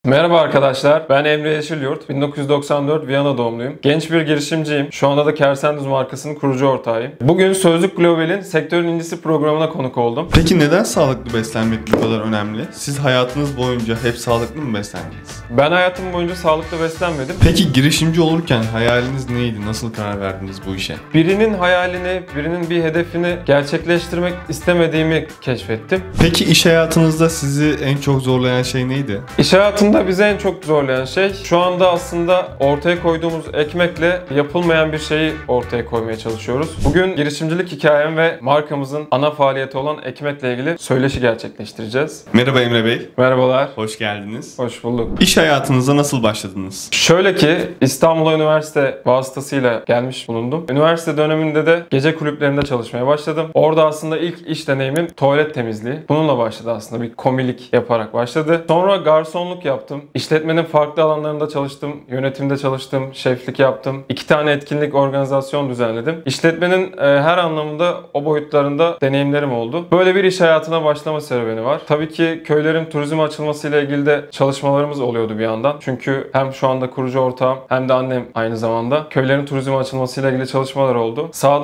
Merhaba arkadaşlar, ben Emre Yeşilyurt, 1994 Viyana doğumluyum. Genç bir girişimciyim. Şu anda da Kersenduz markasının kurucu ortağıyım. Bugün Sözlük Global'in Sektörün İncisi programına konuk oldum. Peki neden sağlıklı beslenmek bu kadar önemli? Siz hayatınız boyunca hep sağlıklı mı beslendiniz? Ben hayatım boyunca sağlıklı beslenmedim. Peki girişimci olurken hayaliniz neydi? Nasıl karar verdiniz bu işe? Birinin hayalini, birinin bir hedefini gerçekleştirmek istemediğimi keşfettim. Peki iş hayatınızda sizi en çok zorlayan şey neydi? İş hayatında bizi en çok zorlayan şey şu anda aslında ortaya koyduğumuz ekmekle yapılmayan bir şeyi ortaya koymaya çalışıyoruz. Bugün girişimcilik hikayem ve markamızın ana faaliyeti olan ekmekle ilgili söyleşi gerçekleştireceğiz. Merhaba Emre Bey. Merhabalar. Hoş geldiniz. Hoş bulduk. İş hayatınıza nasıl başladınız? Şöyle ki İstanbul'a üniversite vasıtasıyla gelmiş bulundum. Üniversite döneminde de gece kulüplerinde çalışmaya başladım. Orada aslında ilk iş deneyimim tuvalet temizliği. Bununla başladı aslında, bir komilik yaparak başladı. Sonra garsonluk yaptım. İşletmenin farklı alanlarında çalıştım. Yönetimde çalıştım. Şeflik yaptım. 2 tane etkinlik organizasyon düzenledim. İşletmenin her anlamında o boyutlarında deneyimlerim oldu. Böyle bir iş hayatına başlama serüveni var. Tabii ki köylerin turizme açılmasıyla ilgili de çalışmalarımız oluyordu bir yandan. Çünkü hem şu anda kurucu ortağım hem de annem aynı zamanda köylerin turizme açılmasıyla ilgili çalışmalar oldu. Sahada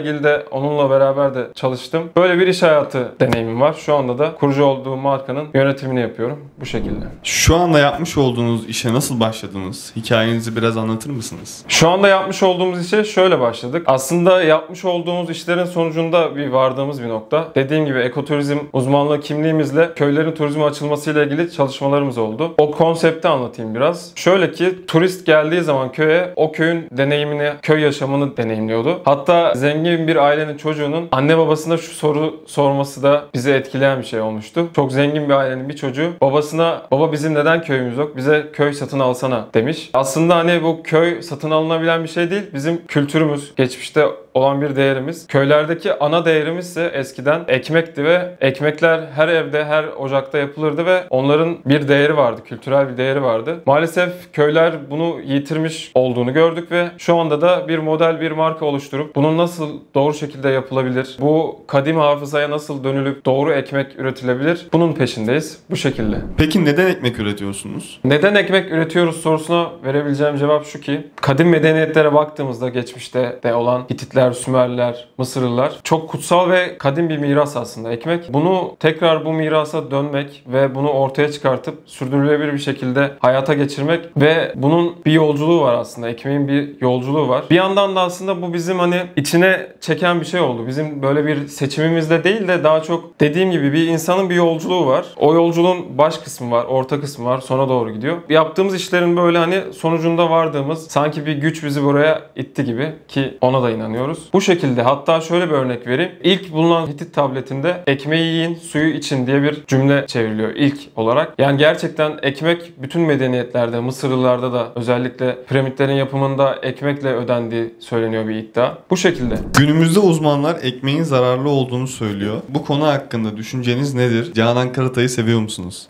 onunla beraber de çalıştım. Böyle bir iş hayatı deneyimim var. Şu anda da kurucu olduğum markanın yönetimini yapıyorum. Bu şekilde. Şu anda yapmış olduğunuz işe nasıl başladınız? Hikayenizi biraz anlatır mısınız? Şu anda yapmış olduğumuz işe şöyle başladık. Aslında yapmış olduğumuz işlerin sonucunda vardığımız bir nokta. Dediğim gibi ekoturizm uzmanlığı kimliğimizle köylerin turizme açılmasıyla ilgili çalışmalarımız oldu. O konsepti anlatayım biraz. Şöyle ki turist geldiği zaman köye o köyün deneyimini, köy yaşamını deneyimliyordu. Hatta zengin bir ailenin çocuğunun anne babasına şu soru sorması da bizi etkileyen bir şey olmuştu. Çok zengin bir ailenin bir çocuğu babasına "Baba, bizim neden köyümüz yok? Bize köy satın alsana" demiş. Aslında hani bu köy satın alınabilen bir şey değil. Bizim kültürümüz, geçmişte olan bir değerimiz. Köylerdeki ana değerimiz ise eskiden ekmekti ve ekmekler her evde, her ocakta yapılırdı ve onların bir değeri vardı, kültürel bir değeri vardı. Maalesef köyler bunu yitirmiş olduğunu gördük ve şu anda da bir model, bir marka oluşturup bunun nasıl doğru şekilde yapılabilir, bu kadim hafızaya nasıl dönülüp doğru ekmek üretilebilir, bunun peşindeyiz. Bu şekilde. Peki neden ekmek üretiyorsunuz? Neden ekmek üretiyoruz sorusuna verebileceğim cevap şu ki, kadim medeniyetlere baktığımızda geçmişte de olan Hititler, Sümerliler, Mısırlılar çok kutsal ve kadim bir miras aslında ekmek. Bunu tekrar bu mirasa dönmek ve bunu ortaya çıkartıp sürdürülebilir bir şekilde hayata geçirmek ve bunun bir yolculuğu var aslında. Ekmeğin bir yolculuğu var. Bir yandan da aslında bu bizim hani içine çeken bir şey oldu. Bizim böyle bir seçimimizde değil de daha çok dediğim gibi bir insanın bir yolculuğu var. O yolculuğun baş kısmı var, orta kısmı var, sona doğru gidiyor. Yaptığımız işlerin böyle hani sonucunda vardığımız sanki bir güç bizi buraya itti gibi, ki ona da inanıyoruz. Bu şekilde, hatta şöyle bir örnek vereyim. İlk bulunan Hitit tabletinde "ekmeği yiyin, suyu için" diye bir cümle çevriliyor ilk olarak. Yani gerçekten ekmek bütün medeniyetlerde, Mısırlılarda da özellikle piramitlerin yapımında ekmekle ödendiği söyleniyor, bir iddia. Bu şekilde. Günümüzde uzmanlar ekmeğin zararlı olduğunu söylüyor. Bu konu hakkında düşünceniz nedir? Canan Karatay'ı seviyor musunuz?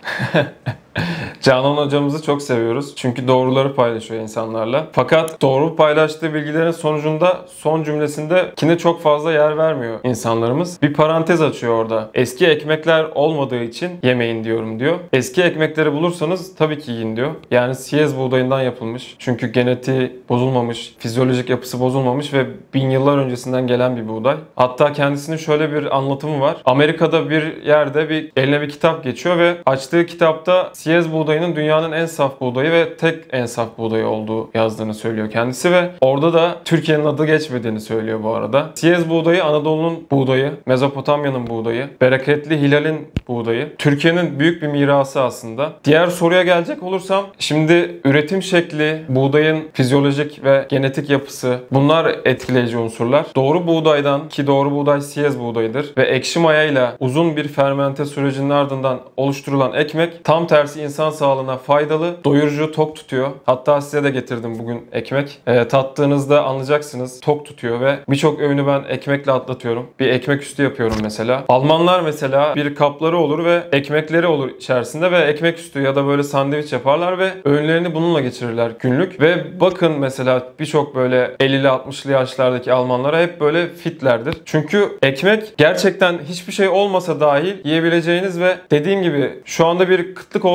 Canan hocamızı çok seviyoruz. Çünkü doğruları paylaşıyor insanlarla. Fakat doğru paylaştığı bilgilerin sonucunda son cümlesindekine çok fazla yer vermiyor insanlarımız. Bir parantez açıyor orada. Eski ekmekler olmadığı için yemeyin diyorum diyor. Eski ekmekleri bulursanız tabii ki yiyin diyor. Yani siyez buğdayından yapılmış. Çünkü genetiği bozulmamış, fizyolojik yapısı bozulmamış ve 1000 yıllar öncesinden gelen bir buğday. Hatta kendisinin şöyle bir anlatımı var. Amerika'da bir yerde eline bir kitap geçiyor ve açtığı kitapta siyez buğdayının dünyanın en saf buğdayı ve tek en saf buğdayı olduğu yazdığını söylüyor kendisi ve orada da Türkiye'nin adı geçmediğini söylüyor bu arada. Siyez buğdayı Anadolu'nun buğdayı, Mezopotamya'nın buğdayı, bereketli hilalin buğdayı. Türkiye'nin büyük bir mirası aslında. Diğer soruya gelecek olursam, şimdi üretim şekli, buğdayın fizyolojik ve genetik yapısı, bunlar etkileyici unsurlar. Doğru buğdaydan, ki doğru buğday siyez buğdayıdır ve ekşi mayayla uzun bir fermente sürecinin ardından oluşturulan ekmek tam tersi insan sağlığına faydalı, doyurucu, tok tutuyor. Hatta size de getirdim bugün ekmek. Tattığınızda anlayacaksınız, tok tutuyor ve birçok öğünü ben ekmekle atlatıyorum. Bir ekmek üstü yapıyorum mesela. Almanlar mesela bir kapları olur ve ekmekleri olur içerisinde ve ekmek üstü ya da böyle sandviç yaparlar ve öğünlerini bununla geçirirler günlük. Ve bakın mesela birçok böyle 50'li 60'lı yaşlardaki Almanlara hep böyle fitlerdir. Çünkü ekmek gerçekten hiçbir şey olmasa dahil yiyebileceğiniz ve dediğim gibi şu anda bir kıtlık olsa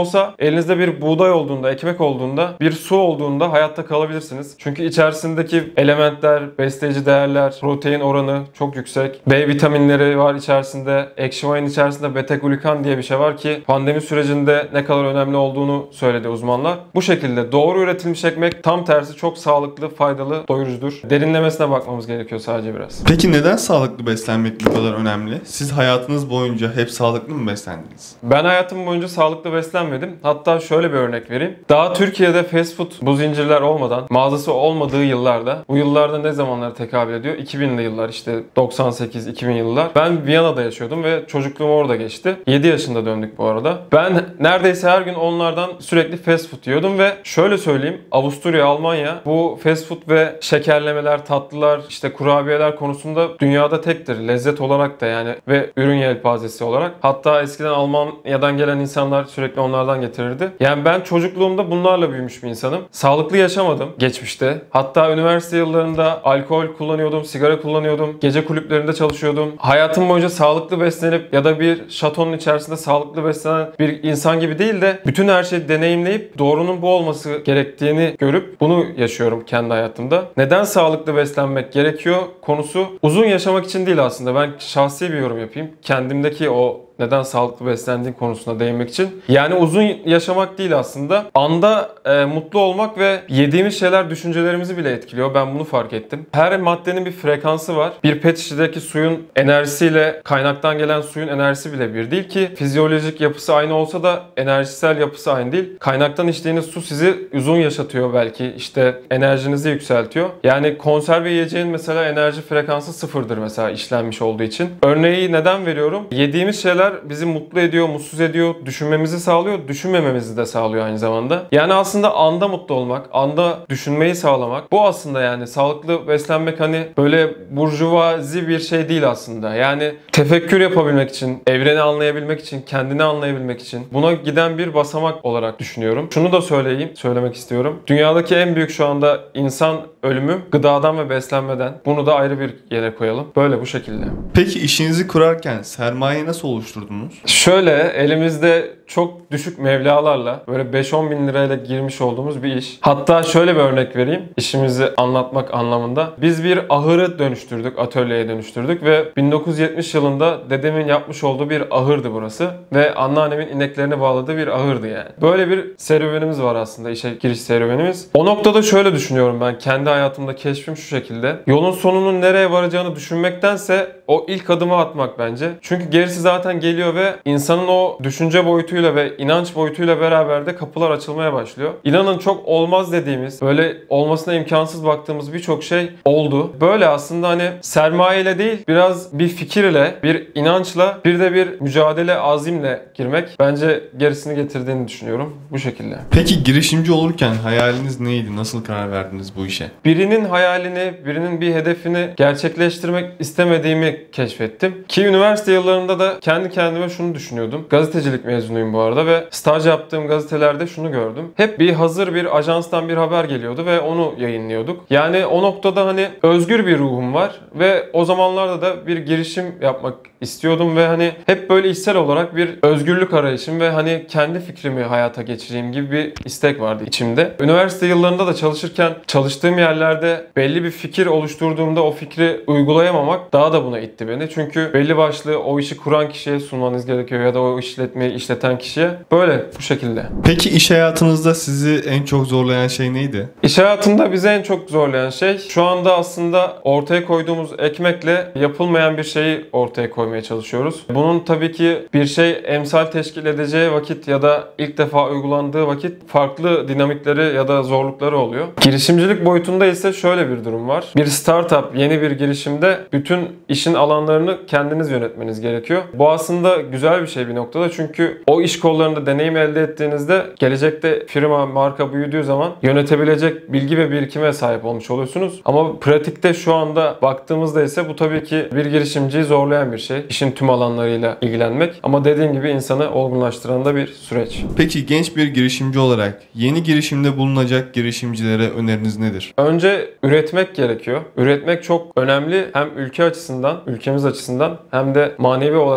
elinizde bir buğday olduğunda, ekmek olduğunda, bir su olduğunda hayatta kalabilirsiniz. Çünkü içerisindeki elementler, besleyici değerler, protein oranı çok yüksek. B vitaminleri var içerisinde. Ekşi mayın içerisinde beta-glukan diye bir şey var ki pandemi sürecinde ne kadar önemli olduğunu söyledi uzmanlar. Bu şekilde doğru üretilmiş ekmek tam tersi çok sağlıklı, faydalı, doyurucudur. Derinlemesine bakmamız gerekiyor sadece biraz. Peki neden sağlıklı beslenmek bu kadar önemli? Siz hayatınız boyunca hep sağlıklı mı beslendiniz? Ben hayatım boyunca sağlıklı beslenmedim. Hatta şöyle bir örnek vereyim. Daha Türkiye'de fast food, bu zincirler olmadan, mağazası olmadığı yıllarda, bu yıllarda ne zamanlara tekabül ediyor? 2000'li yıllar, işte 98-2000 yıllar. Ben Viyana'da yaşıyordum ve çocukluğum orada geçti. 7 yaşında döndük bu arada. Ben neredeyse her gün onlardan sürekli fast food yiyordum ve şöyle söyleyeyim, Avusturya, Almanya bu fast food ve şekerlemeler, tatlılar, işte kurabiyeler konusunda dünyada tektir. Lezzet olarak da yani ve ürün yelpazesi olarak. Hatta eskiden Almanya'dan gelen insanlar sürekli onlardan getirirdi. Yani ben çocukluğumda bunlarla büyümüş bir insanım. Sağlıklı yaşamadım geçmişte. Hatta üniversite yıllarında alkol kullanıyordum, sigara kullanıyordum. Gece kulüplerinde çalışıyordum. Hayatım boyunca sağlıklı beslenip ya da bir şatonun içerisinde sağlıklı beslenen bir insan gibi değil de bütün her şeyi deneyimleyip doğrunun bu olması gerektiğini görüp bunu yaşıyorum kendi hayatımda. Neden sağlıklı beslenmek gerekiyor konusu uzun yaşamak için değil aslında. Ben şahsi bir yorum yapayım. Kendimdeki o neden sağlıklı beslendiğin konusuna değinmek için. Yani uzun yaşamak değil aslında. Anda mutlu olmak ve yediğimiz şeyler düşüncelerimizi bile etkiliyor. Ben bunu fark ettim. Her maddenin bir frekansı var. Bir pet şişedeki suyun enerjisiyle kaynaktan gelen suyun enerjisi bile bir değil ki fizyolojik yapısı aynı olsa da enerjisel yapısı aynı değil. Kaynaktan içtiğiniz su sizi uzun yaşatıyor belki. İşte enerjinizi yükseltiyor. Yani konserve yiyeceğin mesela enerji frekansı sıfırdır mesela işlenmiş olduğu için. Örneği neden veriyorum? Yediğimiz şeyler bizi mutlu ediyor, mutsuz ediyor, düşünmemizi sağlıyor, düşünmememizi de sağlıyor aynı zamanda. Yani aslında anda mutlu olmak, anda düşünmeyi sağlamak. Bu aslında yani sağlıklı beslenmek hani böyle burjuvazi bir şey değil aslında. Yani tefekkür yapabilmek için, evreni anlayabilmek için, kendini anlayabilmek için buna giden bir basamak olarak düşünüyorum. Şunu da söylemek istiyorum. Dünyadaki en büyük şu anda insan ölümü gıdadan ve beslenmeden. Bunu da ayrı bir yere koyalım. Böyle bu şekilde. Peki işinizi kurarken sermayeyi nasıl oluşturdunuz? Şöyle elimizde çok düşük meblağlarla böyle 5-10 bin lirayla girmiş olduğumuz bir iş. Hatta şöyle bir örnek vereyim işimizi anlatmak anlamında. Biz bir ahırı dönüştürdük, atölyeye dönüştürdük ve 1970 yılında dedemin yapmış olduğu bir ahırdı burası ve anneannemin ineklerini bağladığı bir ahırdı yani. Böyle bir serüvenimiz var aslında, işe giriş serüvenimiz. O noktada şöyle düşünüyorum ben, kendi hayatımda keşfim şu şekilde. Yolun sonunun nereye varacağını düşünmektense o ilk adımı atmak bence. Çünkü gerisi zaten geliyor ve insanın o düşünce boyutuyla ve inanç boyutuyla beraber de kapılar açılmaya başlıyor. İnanın çok olmaz dediğimiz, böyle olmasına imkansız baktığımız birçok şey oldu. Böyle aslında hani sermayeyle değil, biraz bir fikirle, bir inançla, bir de bir mücadele azimle girmek bence gerisini getirdiğini düşünüyorum. Bu şekilde. Peki girişimci olurken hayaliniz neydi? Nasıl karar verdiniz bu işe? Birinin hayalini, birinin bir hedefini gerçekleştirmek istemediğimi keşfettim. Ki üniversite yıllarında da kendi kendime şunu düşünüyordum. Gazetecilik mezunuyum bu arada ve staj yaptığım gazetelerde şunu gördüm. Hep hazır bir ajanstan bir haber geliyordu ve onu yayınlıyorduk. Yani o noktada hani özgür bir ruhum var ve o zamanlarda da bir girişim yapmak istiyordum ve hani hep böyle içsel olarak bir özgürlük arayışım ve hani kendi fikrimi hayata geçireyim gibi bir istek vardı içimde. Üniversite yıllarında da çalışırken çalıştığım yerlerde belli bir fikir oluşturduğumda o fikri uygulayamamak daha da buna itti beni. Çünkü belli başlı o işi kuran kişiye sunmanız gerekiyor ya da o işletmeyi işleten kişiye. Böyle bu şekilde. Peki iş hayatınızda sizi en çok zorlayan şey neydi? İş hayatında bizi en çok zorlayan şey şu anda aslında ortaya koyduğumuz ekmekle yapılmayan bir şeyi ortaya koymaya çalışıyoruz. Bunun tabii ki bir şey emsal teşkil edeceği vakit ya da ilk defa uygulandığı vakit farklı dinamikleri ya da zorlukları oluyor. Girişimcilik boyutunda ise şöyle bir durum var. Bir startup, yeni bir girişimde bütün işin alanlarını kendiniz yönetmeniz gerekiyor. Bu aslında güzel bir şey bir noktada çünkü o iş kollarında deneyim elde ettiğinizde gelecekte firma, marka büyüdüğü zaman yönetebilecek bilgi ve birikime sahip olmuş oluyorsunuz. Ama pratikte şu anda baktığımızda ise bu tabii ki bir girişimciyi zorlayan bir şey. İşin tüm alanlarıyla ilgilenmek. Ama dediğim gibi insanı olgunlaştıran da bir süreç. Peki genç bir girişimci olarak yeni girişimde bulunacak girişimcilere öneriniz nedir? Önce üretmek gerekiyor. Üretmek çok önemli hem ülke açısından, ülkemiz açısından hem de manevi olarak da bir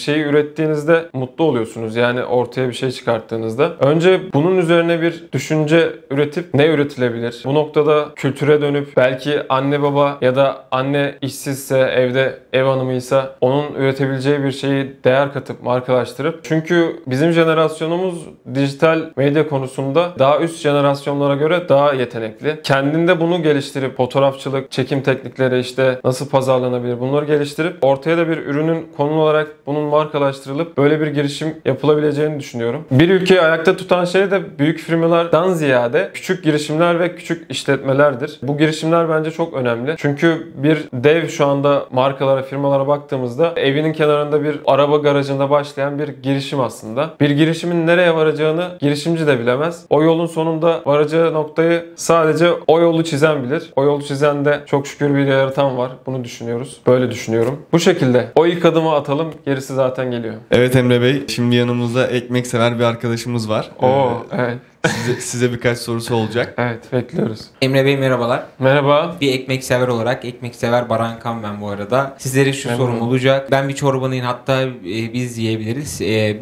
şeyi ürettiğinizde mutlu oluyorsunuz. Yani ortaya bir şey çıkarttığınızda. Önce bunun üzerine bir düşünce üretip ne üretilebilir? Bu noktada kültüre dönüp belki anne baba ya da anne işsizse, evde ev hanımıysa onun üretebileceği bir şeyi değer katıp markalaştırıp, çünkü bizim jenerasyonumuz dijital medya konusunda daha üst jenerasyonlara göre daha yetenekli. Kendinde bunu geliştirip fotoğrafçılık, çekim teknikleri, işte nasıl pazarlanabilir, bunları geliştirip ortaya da bir ürünün konu olarak bunun markalaştırılıp böyle bir girişim yapılabileceğini düşünüyorum. Bir ülkeyi ayakta tutan şey de büyük firmalardan ziyade küçük girişimler ve küçük işletmelerdir. Bu girişimler bence çok önemli. Çünkü bir dev şu anda markalara, firmalara baktığımızda evinin kenarında bir araba garajında başlayan bir girişim aslında. Bir girişimin nereye varacağını girişimci de bilemez. O yolun sonunda varacağı noktayı sadece o yolu çizen bilir. O yolu çizen de çok şükür bir yaratan var. Bunu düşünüyoruz. Böyle düşünüyorum. Bu şekilde. O ilk adımı atalım. Gerisi zaten geliyor. Evet Emre Bey, şimdi yanımızda ekmek sever bir arkadaşımız var. Evet. Size birkaç sorusu olacak. Evet, bekliyoruz. Emre Bey merhabalar. Merhaba. Bir ekmek sever olarak, ekmek sever Baran Kan ben bu arada. Sizlere şu Memnun. sorum olacak. Ben bir çorbanın, hatta biz yiyebiliriz.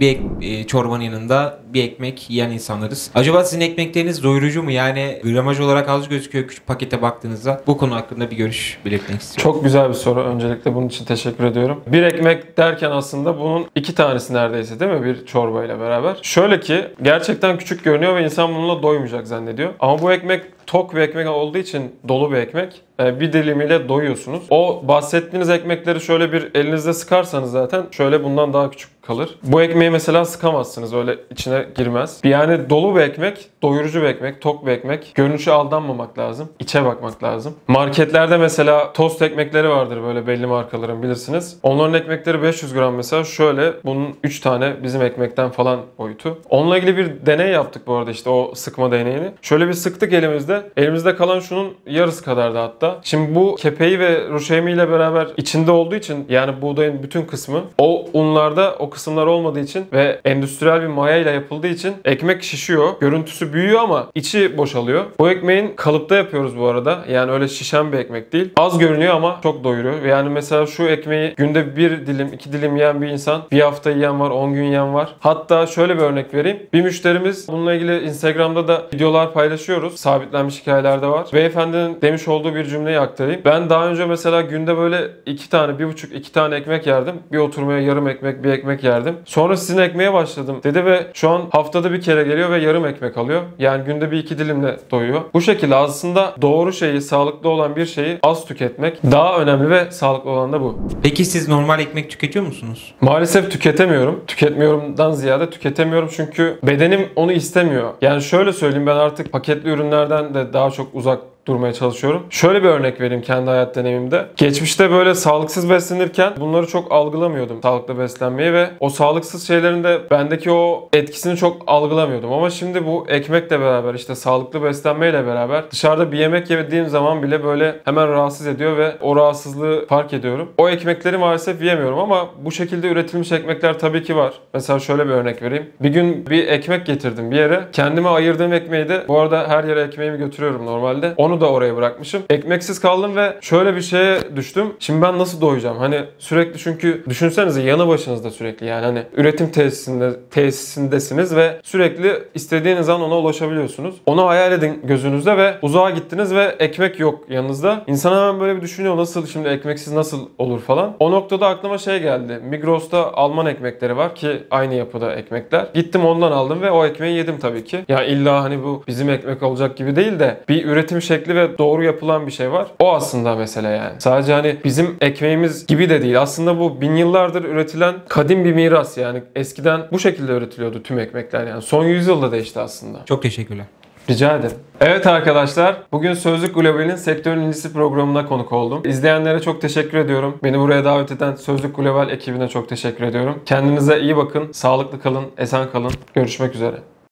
Çorbanın yanında bir ekmek yiyen insanlarız. Acaba sizin ekmekleriniz doyurucu mu? Yani gramaj olarak az gözüküyor küçük pakete baktığınızda. Bu konu hakkında bir görüş belirtmek istiyorum. Çok güzel bir soru. Öncelikle bunun için teşekkür ediyorum. Bir ekmek derken aslında bunun 2 tanesi neredeyse, değil mi? Bir çorbayla beraber. Şöyle ki gerçekten küçük görünüyor ve insan bununla doymayacak zannediyor. Ama bu ekmek tok bir ekmek olduğu için, dolu bir ekmek. Bir dilimiyle doyuyorsunuz. O bahsettiğiniz ekmekleri şöyle bir elinizde sıkarsanız zaten şöyle bundan daha küçük kalır. Bu ekmeği mesela sıkamazsınız. Öyle içine girmez. Yani dolu bir ekmek, doyurucu bir ekmek, tok bir ekmek. Görünüşe aldanmamak lazım. İçe bakmak lazım. Marketlerde mesela tost ekmekleri vardır, böyle belli markaların, bilirsiniz. Onların ekmekleri 500 gram mesela, şöyle bunun 3 tane bizim ekmekten falan boyutu. Onunla ilgili bir deney yaptık bu arada, işte o sıkma deneyini. Şöyle bir sıktık elimizde. Elimizde kalan şunun yarısı kadardı hatta. Şimdi bu kepeği ve ruşemi ile beraber içinde olduğu için, yani buğdayın bütün kısmı, o unlarda o kısımlar olmadığı için ve endüstriyel bir maya ile yapıldığı için ekmek şişiyor. Görüntüsü büyüyor ama içi boşalıyor. Bu ekmeğin kalıpta yapıyoruz bu arada. Yani öyle şişen bir ekmek değil. Az görünüyor ama çok doyuruyor. Yani mesela şu ekmeği günde 1 dilim, 2 dilim yiyen bir insan, bir hafta yiyen var, 10 gün yiyen var. Hatta şöyle bir örnek vereyim. Bir müşterimiz, bununla ilgili Instagram'da da videolar paylaşıyoruz. Sabitlenmiş hikayeler de var. Beyefendinin demiş olduğu bir cümleyi aktarayım. Ben daha önce mesela günde böyle 2 tane, 1,5-2 tane ekmek yerdim. Bir oturmaya yarım ekmek, bir ekmek yerdim. Sonra sizin ekmeğe başladım dedi ve şu an haftada bir kere geliyor ve yarım ekmek alıyor. Yani günde 1-2 dilimle doyuyor. Bu şekilde aslında doğru şeyi, sağlıklı olan bir şeyi az tüketmek daha önemli ve sağlıklı olan da bu. Peki siz normal ekmek tüketiyor musunuz? Maalesef tüketemiyorum. Tüketmiyorumdan ziyade tüketemiyorum çünkü bedenim onu istemiyor. Yani şöyle söyleyeyim, ben artık paketli ürünlerden de daha çok uzak durmaya çalışıyorum. Şöyle bir örnek vereyim kendi hayat deneyimimde. Geçmişte böyle sağlıksız beslenirken bunları çok algılamıyordum, sağlıklı beslenmeyi, ve o sağlıksız şeylerin de bendeki o etkisini çok algılamıyordum. Ama şimdi bu ekmekle beraber, işte sağlıklı beslenmeyle beraber dışarıda bir yemek yediğim zaman bile böyle hemen rahatsız ediyor ve o rahatsızlığı fark ediyorum. O ekmekleri maalesef yiyemiyorum ama bu şekilde üretilmiş ekmekler tabii ki var. Mesela şöyle bir örnek vereyim. Bir gün bir ekmek getirdim bir yere. Kendime ayırdığım ekmeği de, bu arada her yere ekmeğimi götürüyorum normalde, onu da oraya bırakmışım. Ekmeksiz kaldım ve şöyle bir şeye düştüm. Şimdi ben nasıl doyacağım? Hani sürekli, çünkü düşünsenize yanı başınızda sürekli, yani hani üretim tesisindesiniz ve sürekli istediğiniz an ona ulaşabiliyorsunuz. Onu hayal edin gözünüzde ve uzağa gittiniz ve ekmek yok yanınızda. İnsan hemen böyle bir düşünüyor, nasıl şimdi ekmeksiz nasıl olur falan. O noktada aklıma şey geldi. Migros'ta Alman ekmekleri var ki aynı yapıda ekmekler. Gittim ondan aldım ve o ekmeği yedim tabii ki. Ya illa hani bu bizim ekmek olacak gibi değil de bir üretim şekli ve doğru yapılan bir şey var. O aslında mesele yani. Sadece hani bizim ekmeğimiz gibi de değil. Aslında bu bin yıllardır üretilen kadim bir miras yani. Eskiden bu şekilde üretiliyordu tüm ekmekler yani. Son yüzyılda değişti aslında. Çok teşekkürler. Rica ederim. Evet arkadaşlar, bugün Sözlük Global'in Sektörün İncisi programına konuk oldum. İzleyenlere çok teşekkür ediyorum. Beni buraya davet eden Sözlük Global ekibine çok teşekkür ediyorum. Kendinize iyi bakın, sağlıklı kalın, esen kalın. Görüşmek üzere.